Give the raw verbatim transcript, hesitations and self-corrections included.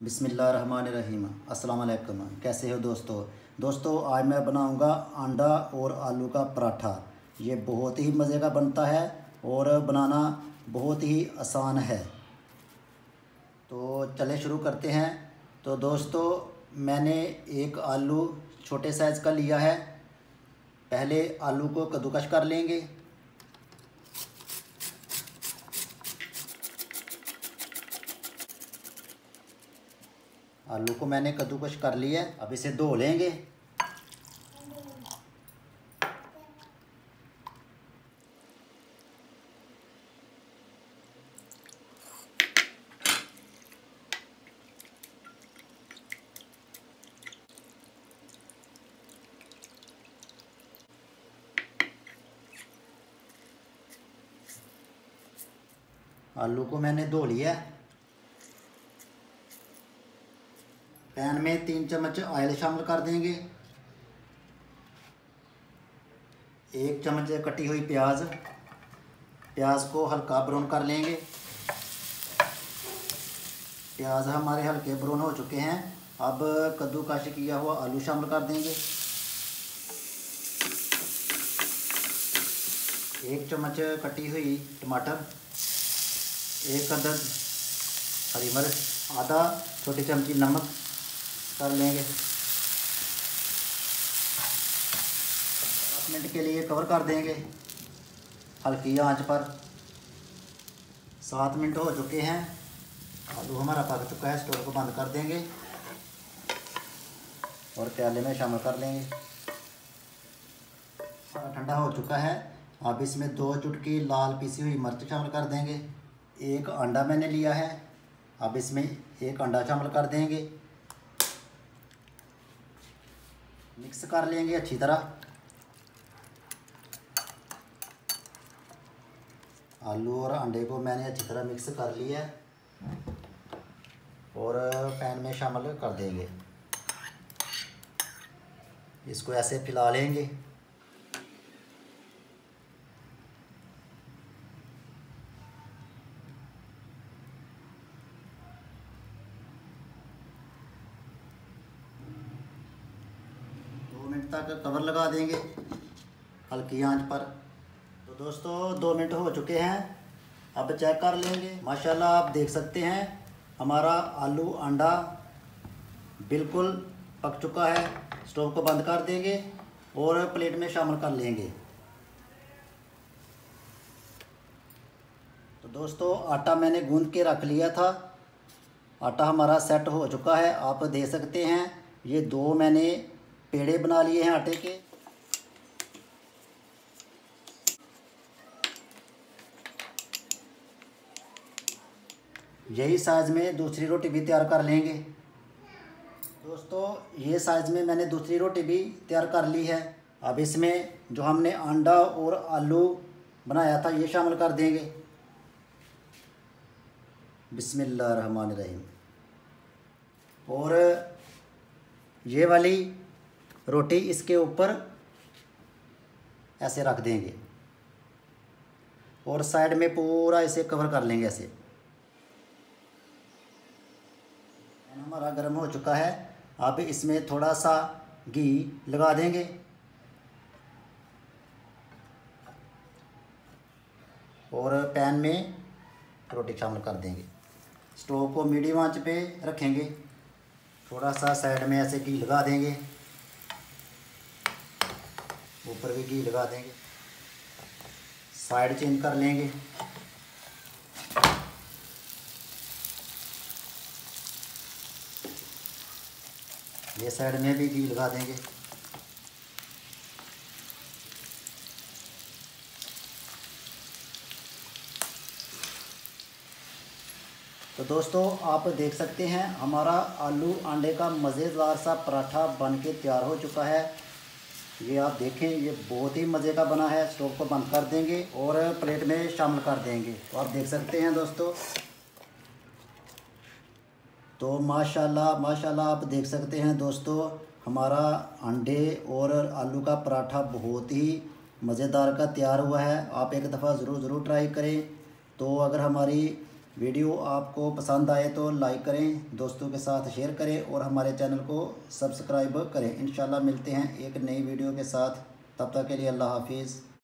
बिस्मिल्लाहिर्रहमानिर्रहीम। अस्सलाम वालेकुम। कैसे हो दोस्तों दोस्तों आज मैं बनाऊंगा अंडा और आलू का पराठा। ये बहुत ही मज़े का बनता है और बनाना बहुत ही आसान है। तो चले शुरू करते हैं। तो दोस्तों मैंने एक आलू छोटे साइज़ का लिया है। पहले आलू को कद्दूकस कर लेंगे। आलू को मैंने कद्दूकस कर लिया है। अब इसे धो लेंगे। आलू को मैंने धो लिया है। पैन में तीन चम्मच ऑयल शामिल कर देंगे। एक चम्मच कटी हुई प्याज प्याज को हल्का ब्राउन कर लेंगे। प्याज हमारे हल्के ब्राउन हो चुके हैं। अब कद्दूकस किया हुआ आलू शामिल कर देंगे। एक चम्मच कटी हुई टमाटर, एक अदद हरी मिर्च, आधा छोटी चमची नमक कर लेंगे। पाँच मिनट के लिए कवर कर देंगे हल्की आंच पर। सात मिनट हो चुके हैं। आलू हमारा पक चुका है। स्टोव को बंद कर देंगे और प्याले में शामिल कर लेंगे। ठंडा हो चुका है। अब इसमें दो चुटकी लाल पिसी हुई मिर्च शामिल कर देंगे। एक अंडा मैंने लिया है। अब इसमें एक अंडा शामिल कर देंगे। मिक्स कर लेंगे अच्छी तरह। आलू और अंडे को मैंने अच्छी तरह मिक्स कर लिया है और पैन में शामिल कर देंगे। इसको ऐसे फैला लेंगे। दो मिनट तक कवर लगा देंगे हल्की आंच पर। तो दोस्तों दो मिनट हो चुके हैं। अब चेक कर लेंगे। माशाल्लाह आप देख सकते हैं हमारा आलू अंडा बिल्कुल पक चुका है। स्टोव को बंद कर देंगे और प्लेट में शामिल कर लेंगे। तो दोस्तों आटा मैंने गूंद के रख लिया था। आटा हमारा सेट हो चुका है। आप देख सकते हैं ये दो मैंने पेड़े बना लिए हैं आटे के। यही साइज़ में दूसरी रोटी भी तैयार कर लेंगे। दोस्तों ये साइज़ में मैंने दूसरी रोटी भी तैयार कर ली है। अब इसमें जो हमने अंडा और आलू बनाया था ये शामिल कर देंगे। बिस्मिल्लाहिर्रहमानिर्रहीम। और ये वाली रोटी इसके ऊपर ऐसे रख देंगे और साइड में पूरा इसे कवर कर लेंगे ऐसे। हमारा गर्म हो चुका है। अब इसमें थोड़ा सा घी लगा देंगे और पैन में रोटी शामिल कर देंगे। स्टोव को मीडियम आंच पे रखेंगे। थोड़ा सा साइड में ऐसे घी लगा देंगे। ऊपर भी घी लगा देंगे। साइड चेंज कर लेंगे। ये साइड में भी घी लगा देंगे। तो दोस्तों आप देख सकते हैं हमारा आलू अंडे का मज़ेदार सा पराठा बन के तैयार हो चुका है। ये आप देखें ये बहुत ही मज़े का बना है। स्टोव को बंद कर देंगे और प्लेट में शामिल कर देंगे। तो आप देख सकते हैं दोस्तों। तो माशाल्लाह माशाल्लाह आप देख सकते हैं दोस्तों हमारा अंडे और आलू का पराठा बहुत ही मज़ेदार का तैयार हुआ है। आप एक दफ़ा ज़रूर ज़रूर ट्राई करें। तो अगर हमारी वीडियो आपको पसंद आए तो लाइक करें, दोस्तों के साथ शेयर करें और हमारे चैनल को सब्सक्राइब करें। इंशाल्लाह मिलते हैं एक नई वीडियो के साथ, तब तक के लिए अल्लाह हाफिज़।